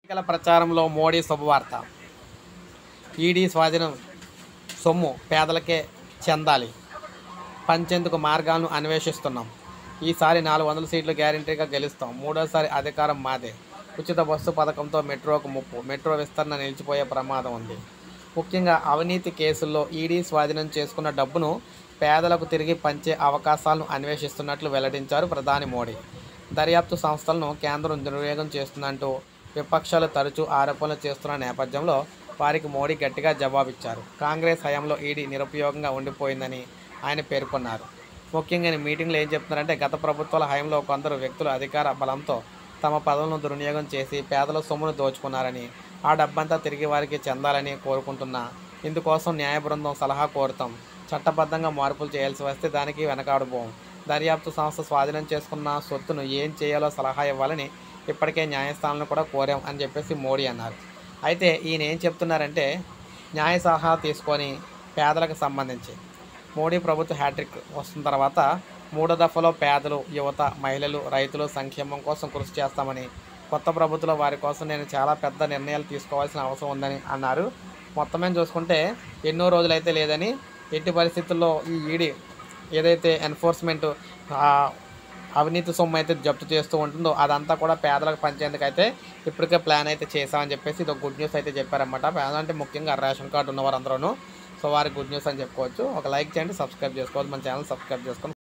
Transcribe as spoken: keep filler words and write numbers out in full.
ఎన్నికల ప్రచారంలో మోడీ శుభవార్త. ఈడీ స్వాధీనం సొమ్ము పేదలకే చెందాలి, పంచేందుకు మార్గాలను అన్వేషిస్తున్నాం. ఈసారి నాలుగు వందల సీట్లు గ్యారంటీగా గెలుస్తాం. మూడోసారి అధికారం మాదే. ఉచిత బస్సు పథకంతో మెట్రోకు ముప్పు. మెట్రో విస్తరణ నిలిచిపోయే ప్రమాదం ఉంది. ముఖ్యంగా అవినీతి కేసుల్లో ఈడీ స్వాధీనం చేసుకున్న డబ్బును పేదలకు తిరిగి పంచే అవకాశాలను అన్వేషిస్తున్నట్లు వెల్లడించారు ప్రధాని మోడీ. దర్యాప్తు సంస్థలను కేంద్రం దుర్వినియోగం చేస్తుందంటూ విపక్షాలు తరచూ ఆరోపణలు చేస్తున్న నేపథ్యంలో వారికి మోడీ గట్టిగా జవాబిచ్చారు. కాంగ్రెస్ హయాంలో ఈడీ నిరుపయోగంగా ఉండిపోయిందని ఆయన పేర్కొన్నారు. ముఖ్యంగా ఈ మీటింగ్లో ఏం చెప్తున్నారంటే, గత ప్రభుత్వాల హయాంలో కొందరు వ్యక్తులు అధికార బలంతో తమ పదవులను దుర్వినియోగం చేసి పేదల సొమ్మును దోచుకున్నారని, ఆ డబ్బంతా తిరిగి వారికి చెందాలని కోరుకుంటున్నా. ఇందుకోసం న్యాయ బృందం సలహా కోరుతాం. చట్టబద్ధంగా మార్పులు చేయాల్సి వస్తే దానికి వెనకాడబోం. దర్యాప్తు సంస్థ స్వాధీనం చేసుకున్న సొత్తును ఏం చేయాలో సలహా ఇవ్వాలని ఇప్పటికే న్యాయస్థానాలను కూడా కోరాం అని చెప్పేసి మోడీ అన్నారు. అయితే ఈయన ఏం చెప్తున్నారంటే, న్యాయ సలహా తీసుకొని పేదలకు సంబంధించి మోడీ ప్రభుత్వ హ్యాట్రిక్ వస్తున్న తర్వాత మూడో దఫలో పేదలు, యువత, మహిళలు, రైతులు సంక్షేమం కోసం కృషి చేస్తామని, కొత్త ప్రభుత్వంలో వారి కోసం నేను చాలా పెద్ద నిర్ణయాలు తీసుకోవాల్సిన అవసరం ఉందని అన్నారు. మొత్తమే చూసుకుంటే ఎన్నో రోజులైతే లేదని, ఎట్టి పరిస్థితుల్లో ఈ ఈడీ ఏదైతే ఎన్ఫోర్స్మెంట్ అవినీతి సొమ్ము అయితే జప్తు చేస్తూ ఉంటుందో అదంతా కూడా పేదలకు పంచేందుకు అయితే ఇప్పటికే ప్లాన్ అయితే చేశామని చెప్పేసి ఇది ఒక గుడ్ న్యూస్ అయితే చెప్పారన్నమాట. పేదలు అంటే ముఖ్యంగా రేషన్ కార్డు ఉన్నవారందరూ, సో వారికి గుడ్ న్యూస్ అని చెప్పుకోవచ్చు. ఒక లైక్ చేయండి, సబ్స్క్రైబ్ చేసుకోవాలి, మన ఛానల్ సబ్స్క్రైబ్ చేసుకోండి.